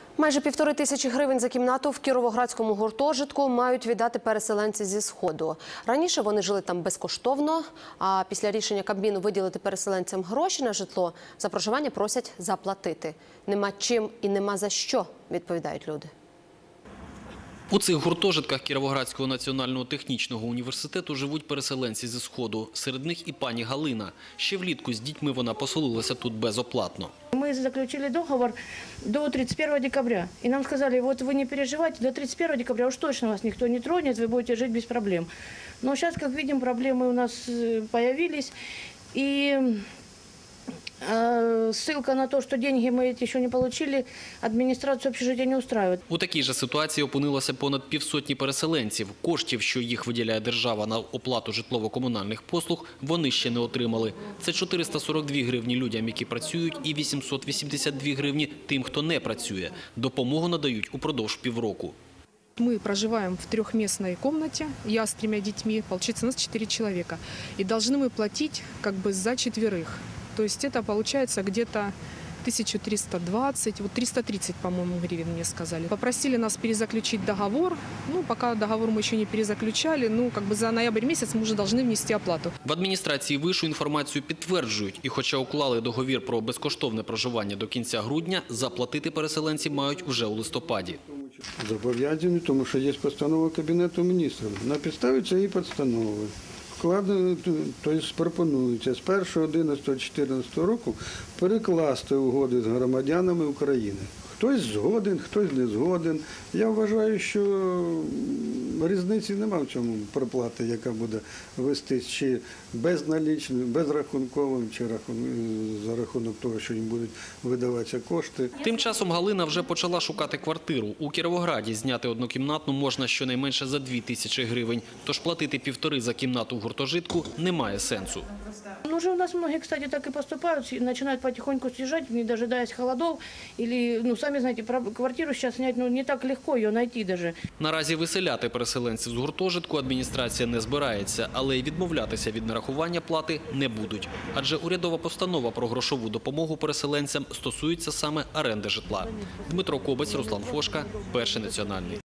Майже 1500 гривень за кімнату в кіровоградському гуртожитку мають віддати переселенці зі Сходу. Раніше вони жили там безкоштовно, а після рішення Кабміну виділити переселенцям гроші на житло, за проживання просять заплатити. Нема чим і нема за що, відповідають люди. У цих гуртожитках Кіровоградського національного технічного університету живуть переселенці зі Сходу. Серед них і пані Галина. Ще влітку з дітьми вона поселилася тут безоплатно. Мы заключили договор до 31 декабря. И нам сказали, вот вы не переживайте, до 31 декабря уж точно вас никто не тронет, вы будете жить без проблем. Но сейчас, как видим, проблемы у нас появились. И ссылка на то, что деньги мы эти еще не получили, адміністрацію общежиття не устраивает. У такій же ситуації опинилося понад півсотні переселенців. Коштів, що їх виділяє держава на оплату житлово-комунальних послуг, вони ще не отримали. Це 442 гривні людям, які працюють, і 882 гривні тим, хто не працює. Допомогу надають упродовж півроку. Мы проживаем в трехместной комнате, я с 3 детьми, получается у нас 4 человека. И должны мы платить как бы за 4. То есть это получается где-то 1320, вот 330, по-моему, гривен мне сказали. Попросили нас перезаключить договор. Ну, пока договор мы еще не перезаключали, ну, как бы за ноябрь месяц мы уже должны внести оплату. В адміністрації вишу інформацію підтверджують. І хоча уклали договір про безкоштовне проживання до кінця грудня, заплатити переселенці мають вже у листопаді. Зобов'язані, тому що є постанова Кабінету міністрів. На підставі цієї постанови пропонується з 1.11.2014 року перекласти угоди з громадянами України. Хтось згоден, хтось не згоден. Я вважаю, що різниці немає в цьому проплати, яка буде вестись чи безналічною, безрахунковим, чи за рахунок того, що їм будуть видаватися кошти. Тим часом Галина вже почала шукати квартиру. У Кіровограді зняти однокімнатну можна щонайменше за 2000 гривень. Тож платити 1,5 за кімнату в гуртожитку немає сенсу. Ну, уже у нас многие, кстати, так и поступают, начинают потихоньку съезжать, не дожидаясь холодов. Или, ну, сами знаете, квартиру сейчас снять, ну, не так легко ее найти даже. Наразі виселяти переселенців з гуртожитку адміністрація не збирається, але й відмовлятися від нарахування плати не будуть. Адже урядова постанова про грошову допомогу переселенцям стосується саме оренди житла. Дмитро Кобець, Руслан Фошка, Перший національний.